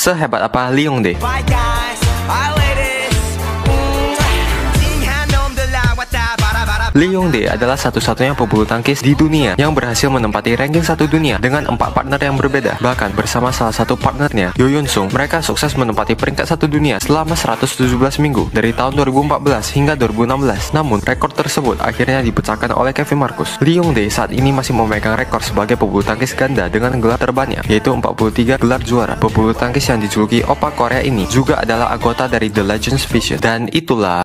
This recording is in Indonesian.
Sehebat apa Lee Yong-dae? Lee Yong-dae adalah satu-satunya pebulu tangkis di dunia yang berhasil menempati ranking 1 dunia dengan 4 partner yang berbeda. Bahkan bersama salah satu partnernya, Yo Yun Sung, mereka sukses menempati peringkat 1 dunia selama 117 minggu dari tahun 2014 hingga 2016. Namun, rekor tersebut akhirnya dipecahkan oleh Kevin Marcus. Lee Yong-dae saat ini masih memegang rekor sebagai pebulu tangkis ganda dengan gelar terbanyak, yaitu 43 gelar juara. Pebulu tangkis yang dijuluki Opa Korea ini juga adalah anggota dari The Legends Vision. Dan itulah